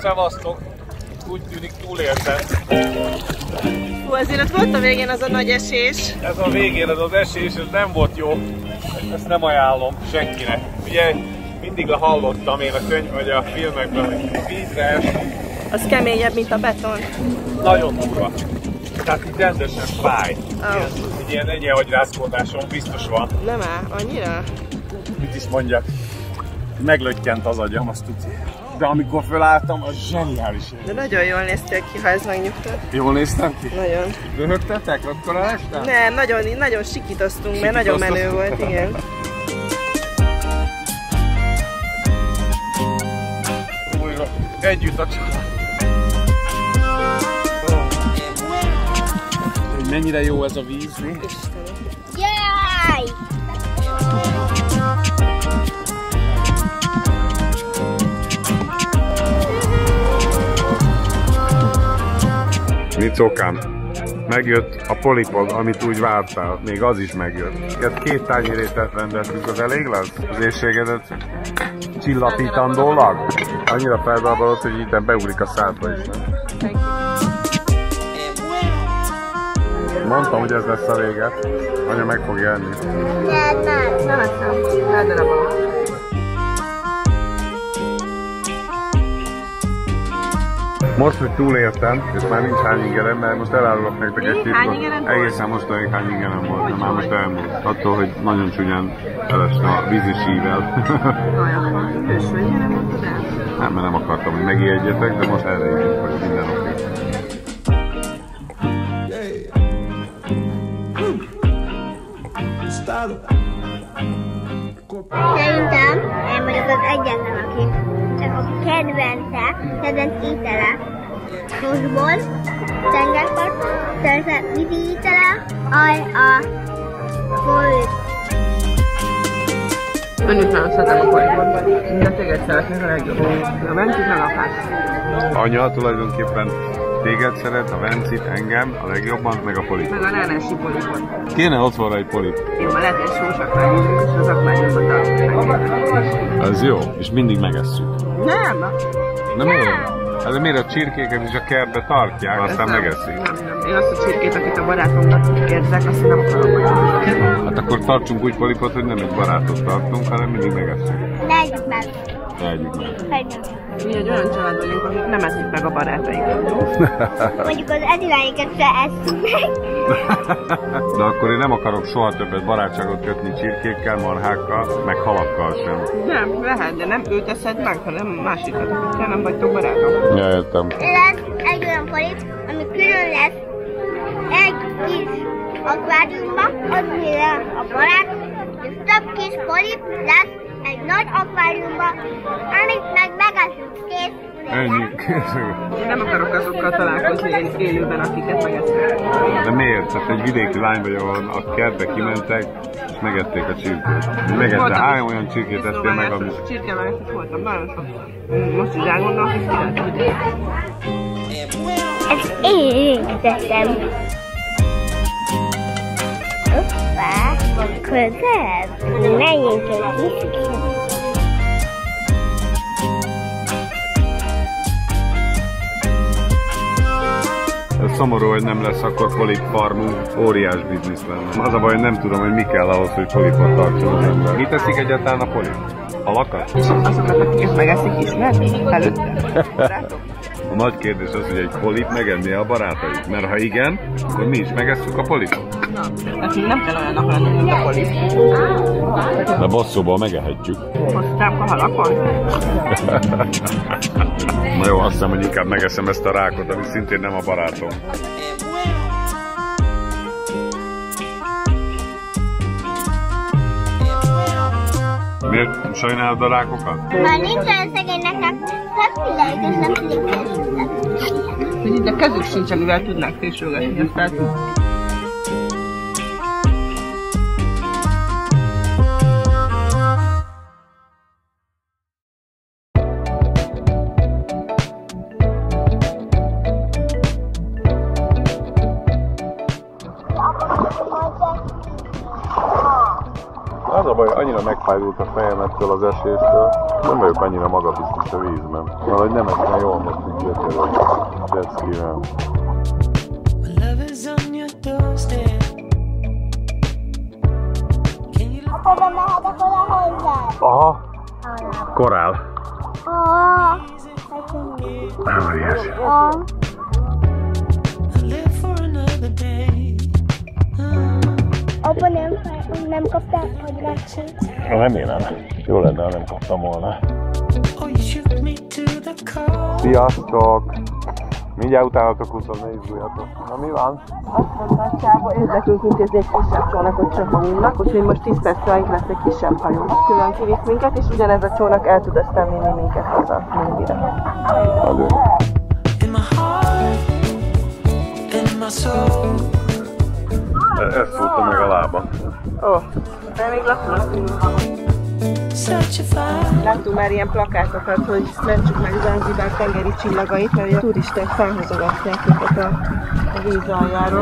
szevasztok! Úgy tűnik túléltem. Hú, azért ott volt a végén az a nagy esés. Ez a végén ez az esés, ez nem volt jó. Ezt nem ajánlom senkinek. Ugye mindig hallottam én a könyv vagy a filmekben, hogy a vízre esni. Az keményebb, mint a beton. Nagyon durva. Tehát így rendesen fáj. Ilyen egyenhagyrázkódáson biztos van. Nem áll, annyira? Mit is mondjak? Meglöttyent az agyam, azt tudja. De amikor fölálltam, az zseniális. De nagyon jól néztél ki, ha ez megnyugtat. Jól néztem ki? Nagyon. Röhögtetek? Akkor estem? Nem, nagyon sikítoztunk, mert nagyon menő volt, igen. Újra együtt a család. Mennyire jó ez a víz, mi? Jaj! Nicokám, megjött a polipod, amit úgy vártál, még az is megjött. 2 tányérételt rendeltünk, az elég lesz? Az éhségedet csillapítandólag? Annyira feldarabolod, hogy itt beugrik a szádba is, nem? Mondtam, hogy ez lesz a vége. Anya meg fogja enni. Nem eszem, eldarabolom. Most, hogy túléltem, és már nincs hány ingerem, mert most elárulok nektek egy titkot. Egészen mostanig hány ingerem volt, de már most elmúlt. Attól, hogy nagyon csúnyán elesne a vízisível. Nem, mert nem akartam, hogy megijedjetek, de most erre így, hogy minden oké. Szerintem én vagyok az egyetlen, aki csak a kedvenc étele húsból, tengerpart, vízi étele, a polit. Ön is nagyon szeretem a polipot, de téged szeretnék a legjobb. A Vencit meg a fát. Anya tulajdonképpen téged szeret, a Vencit, engem, a legjobban, meg a polipot. Meg a nánesi polipot. Kéne ott volna egy polip. Jó, lehet egy sós akváriumban, és az akváriumban tartunk. Az jó, és mindig megesszük. Nem! Nem miért? Hát miért a csirkéket is a kertbe tartják, aztán megeszik? Nem. Én azt a csirkét, akit a barátomnak érzek, azt nem akarom. Hát akkor tartsunk úgy polipot, hogy nem egy barátot tartunk, hanem mindig megesszük. Legyük meg. Legyük meg. Mi egy olyan család vagyunk, akik nem eszik meg a barátainkat. Mondjuk az ediláinkat se eszünk meg. De akkor én nem akarok soha többet barátságot kötni csirkékkel, marhákkal, meg halakkal sem. Nem, lehet, de nem őt eszed meg, hanem másikat, akikkel nem vagytok barátok. Ja, értem. Lesz egy olyan polip, ami külön lesz egy kis akváriumban, amire a barát, és több kis polip lesz egy nagy akváriumban, amit meg megeszünk, kész. Ennyi. Én nem akarok azokkal találkozni élőben, akiket megeszünk. De miért? Tehát egy vidéki lány vagy, ahol a kertbe kimentek, és megették a csirkét. Megette, hány olyan csirkét ettél meg, amit... Csirkevágás voltam, nagyon sokszor. Most is elgondolok, és királyt, hogy Ezt én tettem. Hoppá, közel. Menjünk egy kicsit. Ez szomorú, hogy nem lesz akkor polip farmunk, óriás biznisz lenne. Az a baj, hogy nem tudom, hogy mi kell ahhoz, hogy polipot tartson az ember. Mit teszik egyáltalán a polip? Halakat? és azokat, akiket megeszik, ismerni előtte. A nagy kérdés az, hogy egy polip megenné a barátait. Mert ha igen, akkor mi is megesszük a polipot. Nekünk nem kell olyannak lenni, mint a polip. De bosszúból megehetjük. Hoztám a halakon. Na jó, azt hiszem, hogy inkább megeszem ezt a rákot, ami szintén nem a barátom. Miért sajnálod a rákokat? Már nincs olyan szegénynek, szeppileik és nem tudik fésülgetni. De kezük sincs, amivel tudnák fésülgetni, ezt el tudjuk. a baj, annyira megfájdult a fejem ettől az eséstől. Nem vagyok annyira magabiztos a vízben. Valahogy nem esne jól most így gyökerül. Jetskivel. Apa, bemehetek oda hozzá? Aha. Korál. Nem ilyes. Apa, nem kaptál agyrácsot? Remélem. Jó lenne, ha nem kaptam volna. Sziasztok! Mindjárt utánatok 24 izguljatok. Na mi van? Azt mondhatjába érdeklünk intézni egy kisebb csónakot csak magunknak, úgyhogy most 10 percig lesz egy kisebb hajó. Külön kivisz minket, és ugyanez a csónak el tud aztán vinni minket haza Mérvire. Azért. Ezt szólta meg a lába. Ó, de még lapulok. Láttunk már ilyen plakátokat, hogy mentsük meg Zanzibár tengeri csillagait, mert a turisták felhozogatják őket a víz aljáról.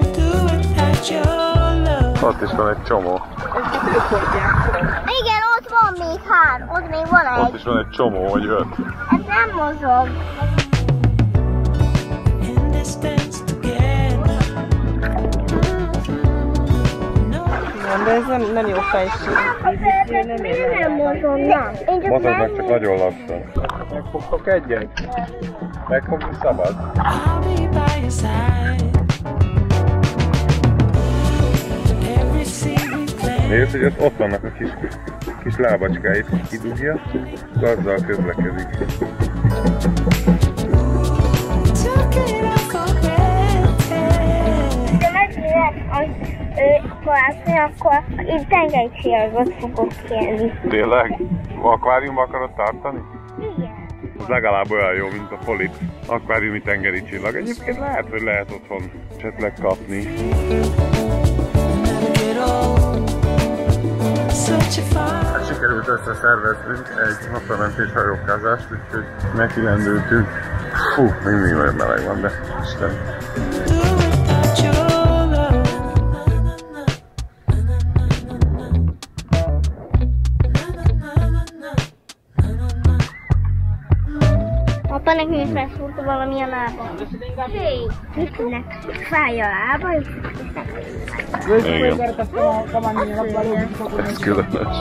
Ott is van egy csomó. Ezt ők hordják. Igen, ott van még 3, ott még van Ott egy. is van egy csomó, vagy 5. Ez nem mozog. De ez nem jó fejség. Nem mozognak. Én csak Mozognak, csak nagyon lassan. Megfogtok egyet? Megfogni szabad? Nézd, hogy ott vannak a kis lábacskáit, kidugja, és azzal közlekedik. de megmérek az karácsony, akkor én tengeri csillagot fogok kérni. Tényleg? Akváriumba akarod tartani? Igen. Ez legalább olyan jó, mint a polip akváriumi tengeri csillag. Egyébként lehet, hogy lehet otthon esetleg kapni. Hát sikerült összeszerveznünk egy napramentés hajókázást, úgyhogy nekilendültünk. Fú, még mindig nagyon meleg van, de Isten. Apa nekem is megszúrta valami a lába. Hé, mit tűnnek? Fáj a lába, és Igen. Ez különös.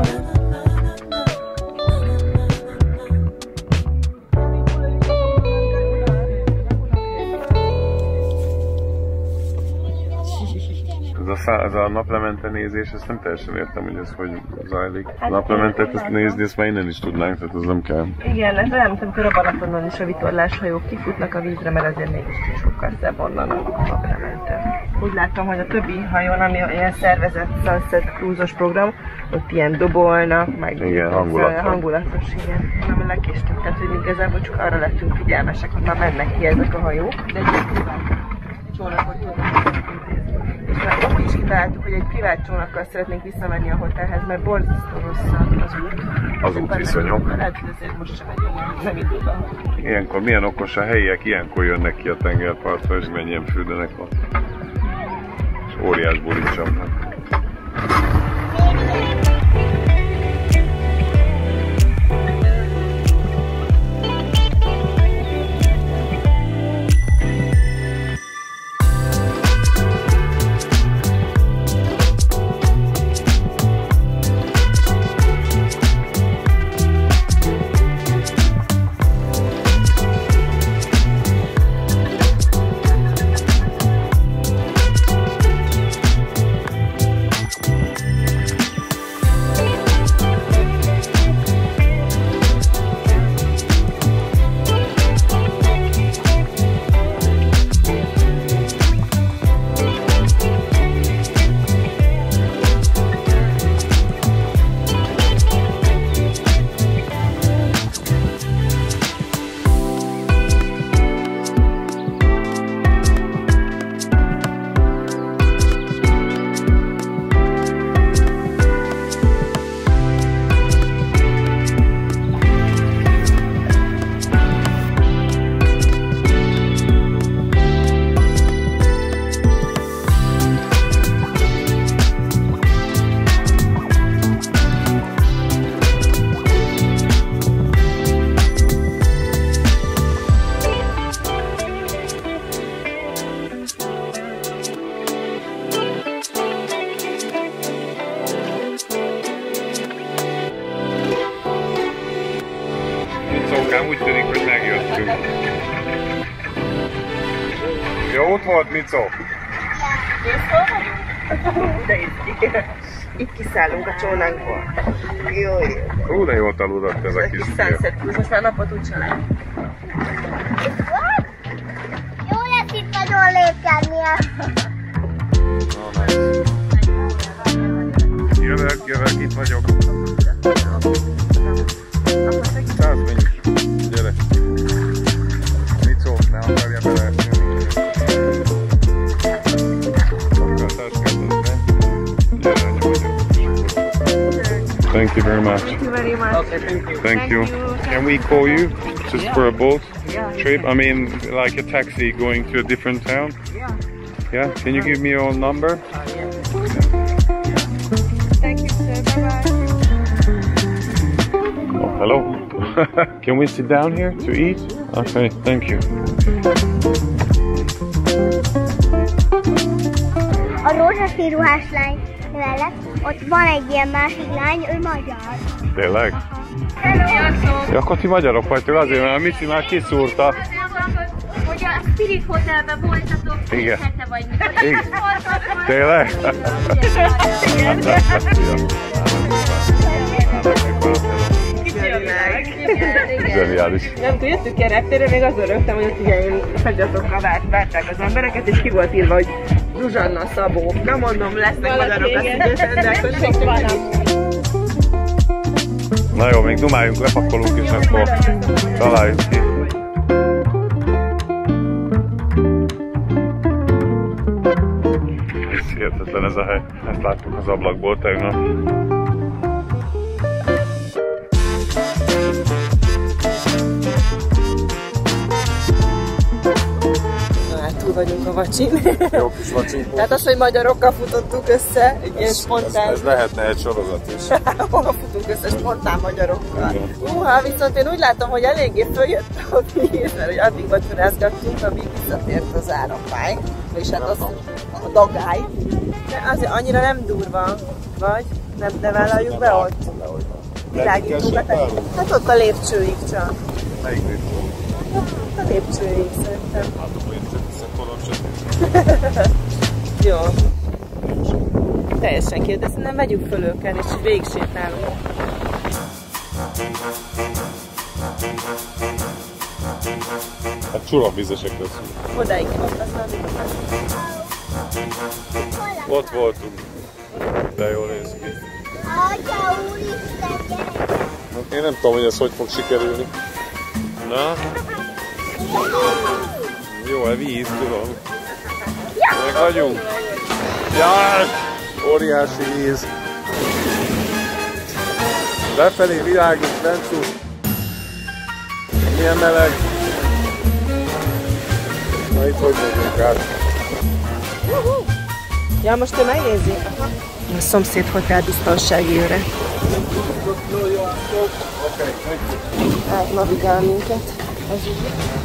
Ez a naplemente nézés, ezt nem teljesen értem, hogy ez hogy zajlik. A naplementet nézni, ezt már innen is tudnánk, tehát az nem kell. Igen, ez olyan, mint amikor a Balatonon is a vitorláshajók kifutnak a vízre, mert azért mégis sokkal szebb onnan a naplemente. Úgy láttam, hogy a többi hajón, ami ilyen szervezett Sunset Cruise-os program, ott ilyen dobolnak, meg igen, hangulatos, igen. Nem lekéstünk, tehát hogy igazából csak arra lettünk figyelmesek, hogy már mennek ki ezek a hajók, de egy privát csónakot tudnak. És már úgy is kitaláltuk, hogy egy privát csónakkal szeretnénk visszamenni a hotelhez, mert borzasztó rossz az út. Az útviszonyok. Lehet, hogy azért most sem nem időben. Ilyenkor milyen okos a helyiek, ilyenkor jönnek ki a tengerpartra, és mennyien fürdenek ott. És óriás bulit csapnak. úgy tűnik, hogy megjöttünk. Jó út volt, Mico? De itt kiszállunk a csónánkból. Jó. Hú, de jól aludott ez a kis Sunset Cruise, most már napot úgy csinálj. Jó lesz itt nagyon lépkednie. Jövök, itt vagyok. Száz menjünk. Gyere. Mico, ne akarja beleesni. Thank you very much. Thank you very much. Okay, thank you. Thank you. Can we call you just for a boat trip? I mean, like a taxi going to a different town? Yeah? Can you give me your number? Thank you, sir. Bye-bye. Oh, hello. Can we sit down here to eat? Okay, thank you. A rózsaszín ruhás lány mellett ott van egy ilyen másik lány, ő magyar. Tényleg? Hello! Ja, akkor ti magyarok vagytok azért, mert a Mici már kiszúrta. Hogy a Spirit Hotelben voltatok, Igen. hete vagy mikor. Igen. Tényleg? Zseniális. Nem tudom, jöttünk ilyen reptérre, még azon rögtem, hogy ott ilyen fegyaszokra várták az embereket, és ki volt írva, hogy Zsuzsanna Szabó. Nem mondom, lesznek magyarok a szívesen, de akkor sok van. Na jó, még dumáljunk, lepakolunk, és akkor találjuk ki. Ez hihetetlen ez a hely. Ezt láttuk az ablakból tegnap. Túl vagyunk a vacsin. Jó kis vacsin. Tehát az, hogy magyarokkal futottunk össze, egy ilyen spontán... Ez lehetne egy sorozat is. Hol futunk össze spontán magyarokkal. Viszont én úgy látom, hogy eléggé följött a víz, mert hogy addig vacsorázgattunk, amíg visszatért az árampály, és hát az a dagály. De azért annyira nem durva, vagy? Nem, de vállaljuk be ott? Világítunk be? Hát ott a lépcsőig csak. Melyik lépcső? A lépcsőig szerintem. Hát akkor én hiszem korom sötét. Jó. Teljesen ki, de szerintem vegyük föl őket, és végig sétálunk. Hát csurabvizesek leszünk. Odáig, ott aztán Ott voltunk. De jól néz ki. Atya úristen, gyere! Én nem tudom, hogy ez hogy fog sikerülni. Na? Jó, a víz, tudom. Meg vagyunk. Jaj! Óriási víz. Lefelé világít, Lencu. Milyen meleg. Na itt hogy megyünk át? Ja, most ő megnézi? A szomszéd hotel biztonsági őre. Átnavigál minket. Ez így.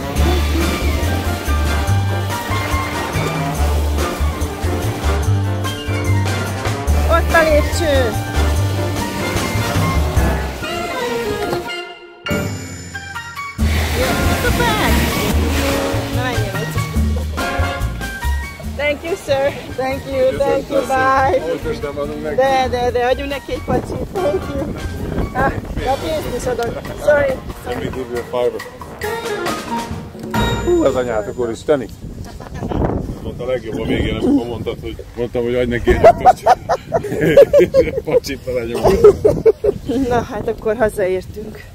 Ott a lépcső! Thank you, sir. Thank you, bye. De, adjunk neki egy pacsit. Thank you. A pénzt is adok. Sorry. Let me give you a fiver. Hú, az anyátok úristeni. Mondta a legjobb a végén, amikor mondtam, hogy adj neki egy ötöst. Pacsit lenyomom. Na, hát akkor hazaértünk.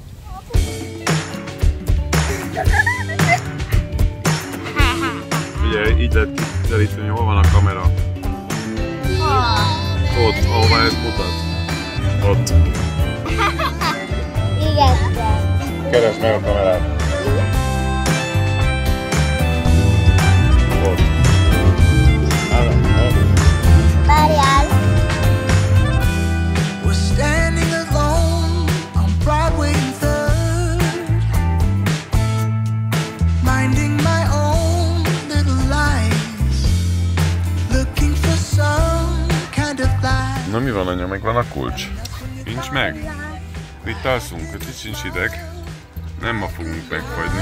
Ugye, így lehet kideríteni, hol van a kamera. Ott, ahová ezt mutat. Ott. Igen. Keresd meg a kamerát. Ott. Várjál. We're standing alone on Broadway and 3rd, minding my own little life, looking for some kind of life. Na mi van, anya? Meg van a kulcs? Nincs meg? Itt alszunk, hogy itt sincs ideg. Nem ma fogunk megfagyni.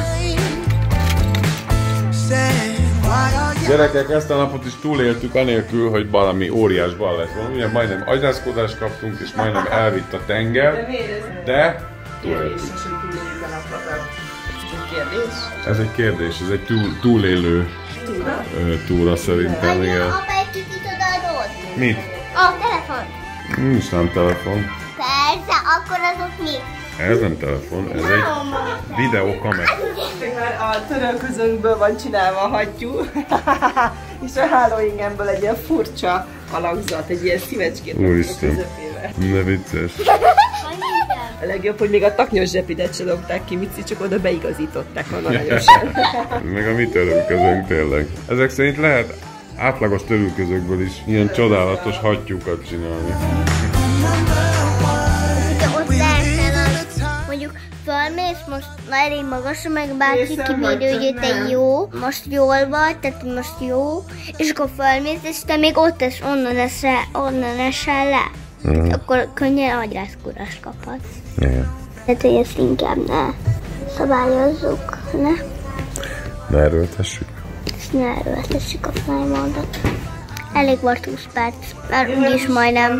Said, why are you Gyerekek, ezt a napot is túléltük anélkül, hogy valami óriás bal lett volna. Ugye majdnem agyrászkodást kaptunk, és majdnem elvitt a tenger, de túléltük. Kérdés? Ez egy kérdés, ez egy túlélő túra szerintem, igen. Apa egy kicsit odaadod? Mit? A telefon. Nincs nem telefon. Persze, akkor azok mi? Ez nem telefon, ez egy videókamera. Már a törölközőnkből van csinálva a hattyú, és a hálóingemből egy ilyen furcsa alakzat, egy ilyen szívecskét a Úristen. közepébe. Ne vicces. A legjobb, hogy még a taknyos zsepidet se dobták ki, Mici, csak oda beigazították aranyosan. Meg a mi törülközőnk tényleg. Ezek szerint lehet átlagos törülközőkből is ilyen csodálatos hattyúkat csinálni. De ott lehetne, mondjuk fölmész, most elég magasra, meg bárki kibírja, hogy te jó, most jól vagy, tehát most jó, és akkor fölmész, és te még ott és onnan esel le. Akkor könnyen agyrászkúrást kaphatsz. Igen. Tehát, hogy ezt inkább ne szabályozzuk, ne? Ne erőltessük. És ne erőltessük a fájmódot. Elég volt 20 perc, mert úgyis majdnem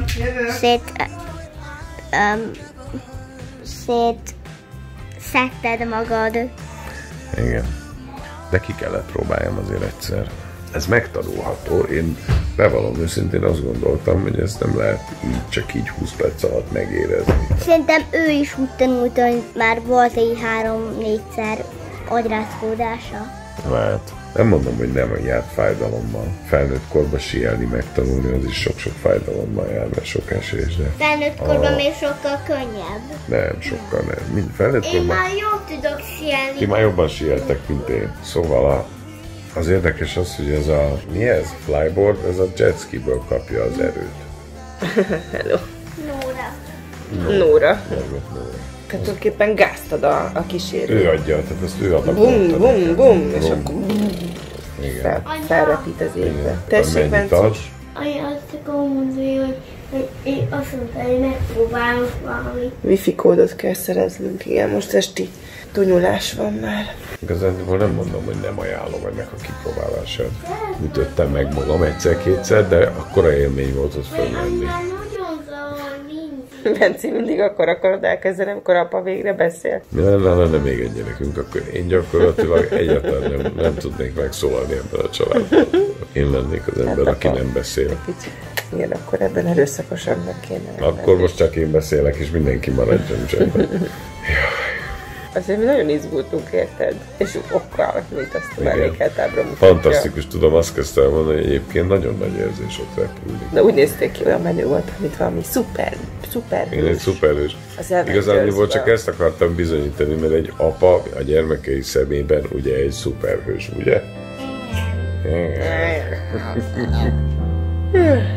szedted magad. Igen. De ki kellett próbáljam azért egyszer. Ez megtanulható. Én bevallom őszintén azt gondoltam, hogy ezt nem lehet így, csak így 20 perc alatt megérezni. Szerintem ő is úgy tanulta, hogy már volt egy 3-4-szer agyrázkódása. Lehet. Nem mondom, hogy nem járt fájdalommal. Felnőtt korba síelni, megtanulni, az is sok-sok fájdalommal jár, mert sok esés, de... Felnőtt korban még sokkal könnyebb. Nem, sokkal nem. Mind felnőtt Én korban... már jobb tudok sielni. Ti már jobban síeltek, mint én. Szóval az érdekes az, hogy ez a... Mi ez? Flyboard? Ez a jetskiből kapja az erőt. Hello. Nóra. Nóra. Nóra. Tehát tulajdonképpen gázt ad a kísérő. Ő adja, tehát ezt ő adja. Bum, bum, bum, és akkor Igen. felrepít az égbe. Igen. Tessék, Mennyit Benci. ad? Anya azt akarom mondani, hogy én azt mondta, hogy megpróbálok valamit. Wifi kódot kell szereznünk, igen, most esti tunyulás van már. Igazából nem mondom, hogy nem ajánlom ennek a kipróbálását. Ütöttem meg magam egyszer-kétszer, de akkora élmény volt ott fölmenni. Nagyon zavar, nincs. Benci mindig akkor akarod elkezdeni, amikor apa végre beszél. Lenne még egy gyerekünk, akkor én gyakorlatilag egyáltalán nem tudnék megszólalni ebben a családban. Én lennék az ember, aki nem beszél. Kicsit. Igen, akkor ebben erőszakosabbnak kéne. Akkor most csak én beszélek, és mindenki maradjon csendben. Azért mi nagyon izgultunk, érted? És okkal, mint azt a Igen. mellékeltábra mutatja. Fantasztikus, tudom, azt kezdtem mondani, hogy egyébként nagyon nagy érzés ott repülni. De úgy nézték ki, olyan menő volt, mint valami szuper Én egy szuperhős. Az Avengers-ből. Igazából csak ezt akartam bizonyítani, mert egy apa a gyermekei szemében ugye egy szuperhős, ugye? Igen.